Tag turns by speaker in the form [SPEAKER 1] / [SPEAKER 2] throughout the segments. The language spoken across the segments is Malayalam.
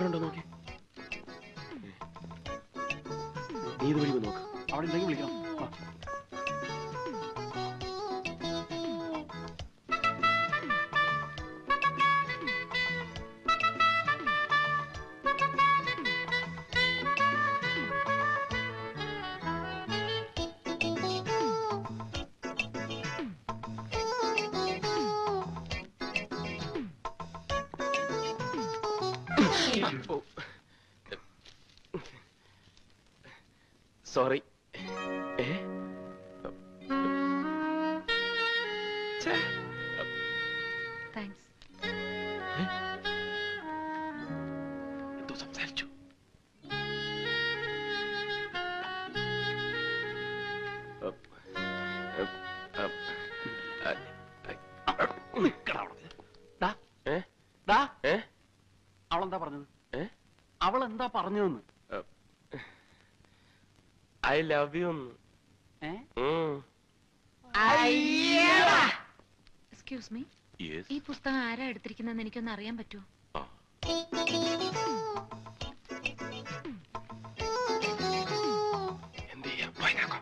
[SPEAKER 1] അവിടെ ഉണ്ടോ നോക്കി. നീ ഇത് വഴി നോക്ക്.
[SPEAKER 2] അവിടെ എന്തെങ്കിലും വിളിക്കണം.
[SPEAKER 1] സോറി. എന്തോ സംസാരിച്ചു.
[SPEAKER 2] അവളെന്താ പറഞ്ഞത്? അവളെന്താ പറഞ്ഞതെന്ന്?
[SPEAKER 1] I love you.
[SPEAKER 3] Excuse me, ഈ പുസ്തകം ആരാ എടുത്തിരിക്കുന്നതെന്ന് എനിക്കൊന്ന് അറിയാൻ പറ്റുമോ?
[SPEAKER 1] എന്ത് ചെയ്യാം? പോയി നോക്കാം.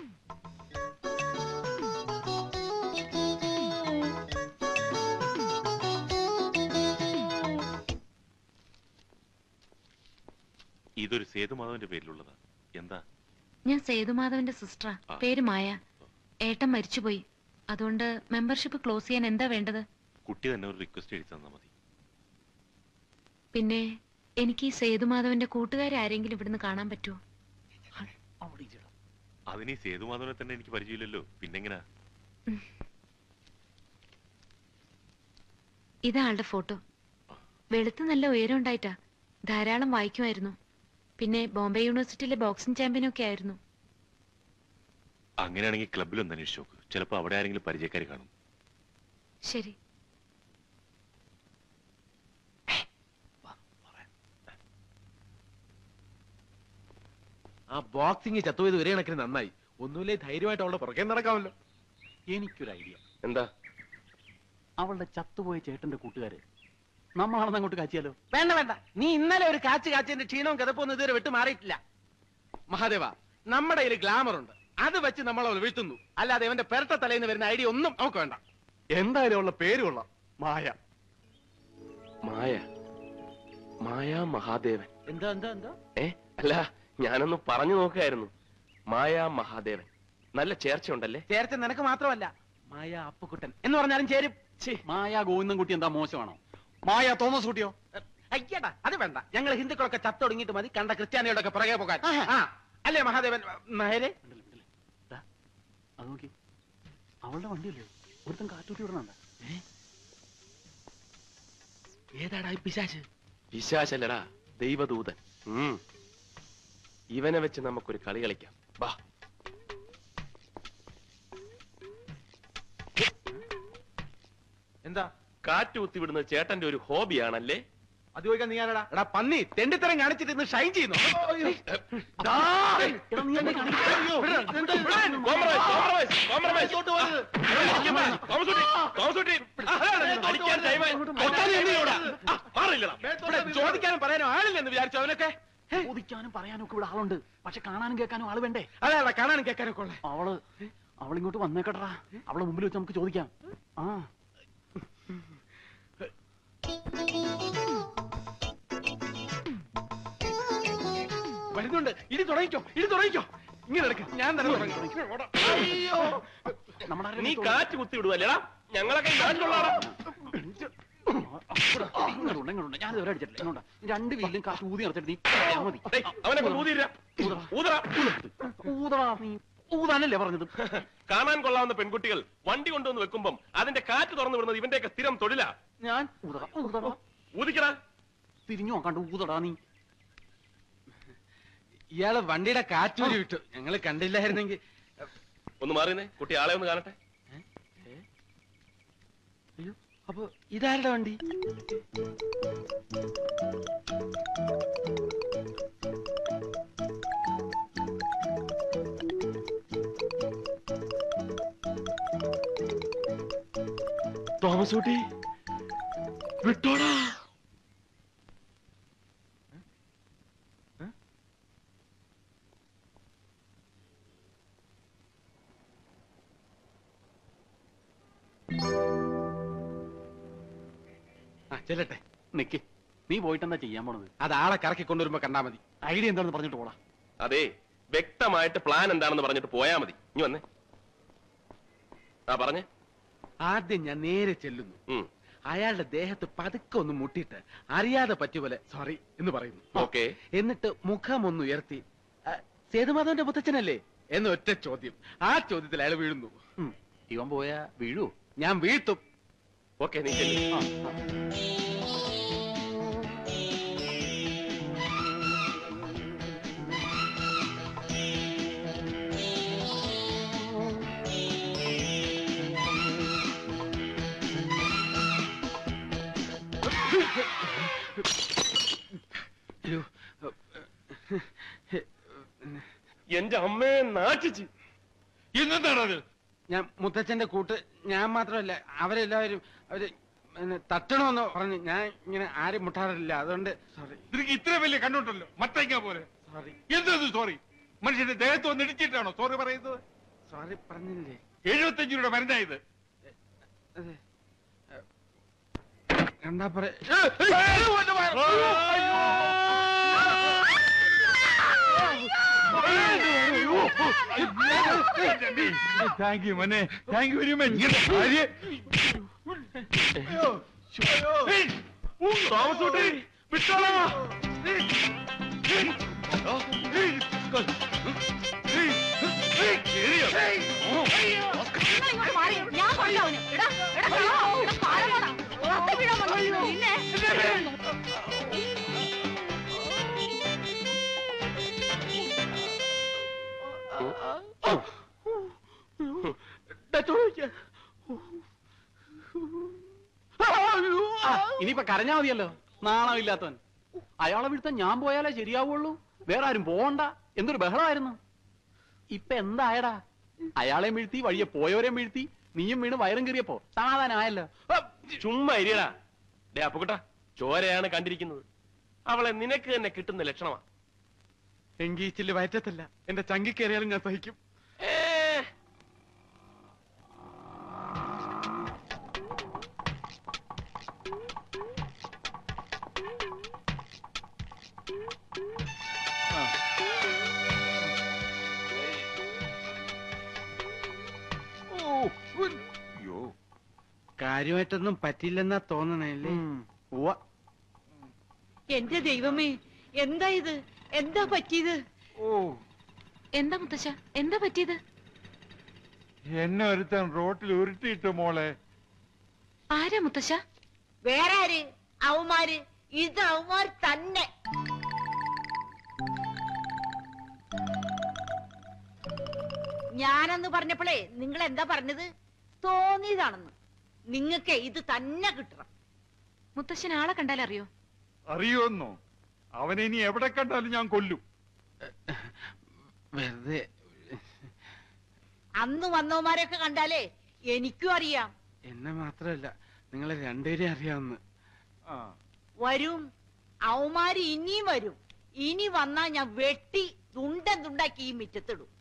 [SPEAKER 4] ഇതൊരു സേതുമാധവന്റെ പേരിലുള്ളതാ. എന്താ?
[SPEAKER 3] ഞാൻ സേതുമാധവന്റെ സിസ്റ്ററാ. പേര് മായ. ഏട്ടൻ മരിച്ചുപോയി. അതുകൊണ്ട് മെമ്പർഷിപ്പ് ക്ലോസ് ചെയ്യാൻ എന്താ വേണ്ടത്?
[SPEAKER 4] കുട്ടി തന്നെ ഒരു റിക്വസ്റ്റ് എഴുതി തന്നാ മതി.
[SPEAKER 3] പിന്നെ എനിക്ക് ഈ സേതുമാധവന്റെ കൂട്ടുകാരെ ആരെങ്കിലും ഇവിടുന്ന് കാണാൻ പറ്റുമോ?
[SPEAKER 4] അതിന് ഈ സേതുമാധവനെ തന്നെ എനിക്ക് പരിചയമില്ലല്ലോ, പിന്നെങ്ങനാ?
[SPEAKER 3] ഇതാളുടെ ഫോട്ടോ. വെളുത്ത് നല്ല ഉയരം ഉണ്ടായിട്ടാ. ധാരാളം വായിക്കുമായിരുന്നു. പിന്നെ ബോംബെ യൂണിവേഴ്സിറ്റിയിലെ ബോക്സിംഗ് ചാമ്പ്യനൊക്കെ ആയിരുന്നു.
[SPEAKER 4] അങ്ങനെയാണെങ്കിൽ ക്ലബിലൊന്ന് അന്വേഷിച്ചു നോക്ക്. ചിലപ്പോ അവിടെ ആരെങ്കിലും പരിചയക്കാർ കാണും.
[SPEAKER 3] ശരി.
[SPEAKER 5] ആ ബോക്സിംഗ് ചത്തുപോയത് ഒരേ കണക്കിന് നന്നായി. ഒന്നുമില്ലേ, ധൈര്യമായിട്ട് അവളുടെ പുറകെ നടക്കാമല്ലോ.
[SPEAKER 2] എനിക്കൊരു ഐഡിയ.
[SPEAKER 1] എന്താ?
[SPEAKER 2] അവളുടെ ചത്തുപോയ ചേട്ടന്റെ കൂട്ടുകാര് നമ്മളാണെന്ന് അങ്ങോട്ട് കാച്ചിയാലോ?
[SPEAKER 5] വേണ്ട വേണ്ട, നീ ഇന്നലെ ഒരു കാച്ചതിന്റെ ക്ഷീണവും കിതപ്പൊന്നും ഇതുവരെ വിട്ടു മാറിയിട്ടില്ല. മഹാദേവ, നമ്മുടെ കയ്യിൽ ഗ്ലാമർ ഉണ്ട്. അത് വെച്ച് നമ്മൾ അവൾ വീഴ്ത്തുന്നു. അല്ലാതെ അവന്റെ പെരട്ട തലേന്ന് വരുന്ന ഐഡിയ ഒന്നും നമുക്ക് വേണ്ട. എന്തായാലും അവളുടെ പേര് കൊള്ളാം, മായ.
[SPEAKER 1] മായ? മായ മഹാദേവൻ?
[SPEAKER 5] എന്താ എന്താ എന്താ?
[SPEAKER 1] അല്ല, ഞാനൊന്ന് പറഞ്ഞു നോക്കുകയായിരുന്നു. മായ മഹാദേവൻ നല്ല ചേർച്ചയുണ്ടല്ലേ?
[SPEAKER 5] ചേർച്ച നിനക്ക് മാത്രമല്ല, മായ അപ്പുക്കുട്ടൻ എന്ന് പറഞ്ഞാലും ചേരും.
[SPEAKER 2] മായ ഗോവിന്ദൻകുട്ടി എന്താ മോശമാണോ? മായ തോമസ് കുട്ടിയോ?
[SPEAKER 5] അയ്യടാ, അത് വേണ്ട. ഞങ്ങൾ ഹിന്ദുക്കളൊക്കെ ചത്തൊടുങ്ങിയിട്ട് മതി കണ്ട ക്രിസ്ത്യാനികളുടെ ഒക്കെ പുറകെ പോകാൻ. അല്ലേ മഹാദേവൻ നായരെ?
[SPEAKER 2] അത് നോക്കി, അവളുടെ വണ്ടിയല്ലേ ഒരുത്തൻ കാറ്റൂട്ടി വിടണുണ്ട്.
[SPEAKER 5] ഏതാടാ ഈ പിശാച്?
[SPEAKER 1] പിശാചല്ലടാ, ദൈവദൂതൻ. ഇവനെ വെച്ച് നമുക്കൊരു കളി കളിക്കാം. വാ.
[SPEAKER 5] എന്താ?
[SPEAKER 1] കാറ്റ് കുത്തിവിടുന്നത് ചേട്ടന്റെ ഒരു ഹോബിയാണല്ലേ?
[SPEAKER 5] അത് ചോദിക്കാൻ നീ ആരാടാ? എടാ പന്നി, തെണ്ടിത്തരം കാണിച്ചിട്ട് ഇന്ന് ഷൈൻ ചെയ്യുന്നു. ചോദിക്കാനും പറയാനും ആളില്ലെന്ന് വിചാരിച്ചു അവനൊക്കെ?
[SPEAKER 2] ചോദിക്കാനും പറയാനും ഒക്കെ ഇവിടെ ആളുണ്ട്. പക്ഷെ കാണാനും കേൾക്കാനും ആള് വേണ്ടേ?
[SPEAKER 5] അതെ, കാണാനും കേൾക്കാനും ഒക്കെ.
[SPEAKER 2] അവളിങ്ങോട്ട് വന്നേക്കട്ടാ. അവളെ മുമ്പിൽ വെച്ച് നമുക്ക് ചോദിക്കാം.
[SPEAKER 5] വരുന്നുണ്ട്. ഇനി തുടങ്ങിക്കോ, ഇനി തുടങ്ങിക്കോ. ഇങ്ങനെ എടുക്ക, ഞാൻ തന്നെ തുടങ്ങി.
[SPEAKER 1] നീ കാറ്റ് കുത്തി വിടുവല്ലേടാ? ഞങ്ങളൊക്കെ
[SPEAKER 2] ഞാൻ ഇതുവരെ അടിച്ചിട്ടില്ല. രണ്ട് വീട്ടിലും കാറ്റ് ഊതി നിറച്ചിട്ട് നീ മതി.
[SPEAKER 1] അവനൊക്കെ
[SPEAKER 2] ഊതാനല്ലേ പറഞ്ഞത്?
[SPEAKER 1] കാണാൻ കൊള്ളാവുന്ന പെൺകുട്ടികൾ വണ്ടി കൊണ്ടുവന്ന് വെക്കുമ്പം അതിന്റെ കാറ്റ് തുറന്നു വിടുന്നത് ഇവന്റെയൊക്കെ സ്ഥിരം തൊഴിലാ.
[SPEAKER 2] ഞാൻ
[SPEAKER 1] ഊതിക്കടാ.
[SPEAKER 2] തിരിഞ്ഞു നോക്കാണ്ട് ഊതടാ നീ.
[SPEAKER 5] ഇയാള് വണ്ടിയുടെ കാറ്റൂരി വിട്ടു. ഞങ്ങള് കണ്ടില്ലായിരുന്നെങ്കിൽ.
[SPEAKER 1] ഒന്ന് മാറിയുന്നേ, കുട്ടി ആളെ ഒന്ന് കാണട്ടെ.
[SPEAKER 5] അയ്യോ, അപ്പൊ ഇതാരുടെ വണ്ടി?
[SPEAKER 1] തോമസ് കുട്ടി വിട്ടോടാ.
[SPEAKER 5] ചെല്ലട്ടെ.
[SPEAKER 2] നിക്ക്, നീ പോയിട്ട് എന്താ ചെയ്യാൻ പോണത്?
[SPEAKER 5] അത് ആളെ കറക്കി കൊണ്ടുവരുമ്പോ കണ്ടാ മതി.
[SPEAKER 2] ഐഡിയ എന്താണെന്ന് പറഞ്ഞിട്ട് പോടാ.
[SPEAKER 1] അതെ, വ്യക്തമായിട്ട് പ്ലാൻ എന്താണെന്ന് പറഞ്ഞിട്ട് പോയാ മതി. ഇനി വന്നേ. ആ പറഞ്ഞേ.
[SPEAKER 5] ആദ്യം ഞാൻ നേരെ ചെല്ലുന്നു. അയാളുടെ ദേഹത്ത് പതുക്കെ ഒന്ന് മുട്ടിയിട്ട് അറിയാതെ പറ്റുപോലെ സോറി എന്ന് പറയുന്നു.
[SPEAKER 1] ഓക്കെ.
[SPEAKER 5] എന്നിട്ട് മുഖം ഒന്ന് ഉയർത്തി സേതുമാധവന്റെ മുത്തച്ഛനല്ലേ എന്ന് ഒറ്റ ചോദ്യം. ആ ചോദ്യത്തിൽ അയാൾ വീഴുന്നു.
[SPEAKER 2] ഇവൻ പോയാ വീഴൂ?
[SPEAKER 5] ഞാൻ വീഴ്ത്തും.
[SPEAKER 1] ഓക്കെ, നീ ചെല്ലു. എന്റെ അമ്മയെ നാട്ടിച്ച്.
[SPEAKER 5] ഇന്നെന്താണത്? ഞാൻ മുത്തച്ഛന്റെ കൂട്ട്. ഞാൻ മാത്രമല്ല, അവരെല്ലാവരും അവര് തട്ടണമെന്ന് പറഞ്ഞു. ഞാൻ ഇങ്ങനെ ആരും മുട്ടാറില്ല, അതുകൊണ്ട് സോറി.
[SPEAKER 6] നിനക്ക് ഇത്ര വലിയ കണ്ണുണ്ടല്ലോ, മത്തയ്ക്ക പോലെ.
[SPEAKER 5] സോറി.
[SPEAKER 6] എന്തത് സോറി? മനുഷ്യന്റെ ദേഹത്ത് വന്ന് ഇടിച്ചിട്ടാണോ സോറി പറയുന്നത്?
[SPEAKER 5] സോറി പറഞ്ഞില്ലേ?
[SPEAKER 6] 75 രൂപയുടെ മരുന്നായത്.
[SPEAKER 5] അതെ, കണ്ടാ പറയാ.
[SPEAKER 6] താങ്ക് യു മോനെ, താങ്ക് യു വെരി മച്ച്.
[SPEAKER 1] താമസോട്ടെ, വിട്ടോളാ.
[SPEAKER 7] ഞാൻ കൊല്ലവന്. എടാ
[SPEAKER 2] ഇനിയിപ്പൊ കരഞ്ഞാ മതിയല്ലോ, നാണമില്ലാത്തവൻ. അയാളെ വീഴ്ത്താൻ ഞാൻ പോയാലേ ശരിയാവുള്ളൂ, വേറെ ആരും പോകണ്ട. എന്തൊരു ബഹളമായിരുന്നു. ഇപ്പൊ എന്തായടാ? അയാളെ വീഴ്ത്തി, വഴിയെ പോയവരെയും വീഴ്ത്തി, നീയും വീണ് വയറും കീറിയപ്പോ സമാധാനമായല്ലോ.
[SPEAKER 1] ചുമ്മാ ഇരിയടാ. ഡേ അപ്പുകുട്ടാ, ചോരയാണ് കണ്ടിരിക്കുന്നത്. അവളെ നിനക്ക് തന്നെ കിട്ടുന്ന ലക്ഷണമാ.
[SPEAKER 5] എങ്കീച്ചില് വയറ്റത്തല്ല, എന്റെ ചങ്കി കയറിയാലും ഞാൻ സഹിക്കും. കാര്യമായിട്ടൊന്നും പറ്റില്ലെന്നാ തോന്നണല്ലേ?
[SPEAKER 7] എന്റെ ദൈവമേ, എന്താ ഇത്? എന്താ പറ്റിയത്?
[SPEAKER 3] എന്താ മുത്തശ്ശ, എന്താ പറ്റിയത്?
[SPEAKER 6] എന്നെ ഒരുത്തൻ റോട്ടിൽ ഉരുട്ടിയിട്ടു മോളെ.
[SPEAKER 3] ആരാ മുത്തശ്ശ?
[SPEAKER 7] വേറെ ആര്? അവന്മാര്. ഇത് അവന്മാർ തന്നെ. ഞാനെന്ന് പറഞ്ഞപ്പോഴേ നിങ്ങൾ എന്താ പറഞ്ഞത്? തോന്നിയതാണെന്ന്. നിങ്ങക്ക് ഇത് തന്നെ കിട്ടണം.
[SPEAKER 3] മുത്തശ്ശൻ ആളെ കണ്ടാലറിയോ?
[SPEAKER 6] അറിയോന്നോ? അവനെ ഇനി എവിടെ കണ്ടാലും ഞാൻ കൊല്ലും.
[SPEAKER 5] വെറുതെ.
[SPEAKER 7] അന്ന് വന്നവന്മാരെയൊക്കെ കണ്ടാലേ എനിക്കും അറിയാം.
[SPEAKER 5] എന്നെ മാത്രമല്ല, നിങ്ങളെ രണ്ടുപേരെയും അറിയാവുന്ന.
[SPEAKER 7] വരും, അവന്മാര് ഇനിയും വരും. ഇനി വന്നാ ഞാൻ വെട്ടി തുണ്ടാക്കി ഈ മിറ്റത്തിടും.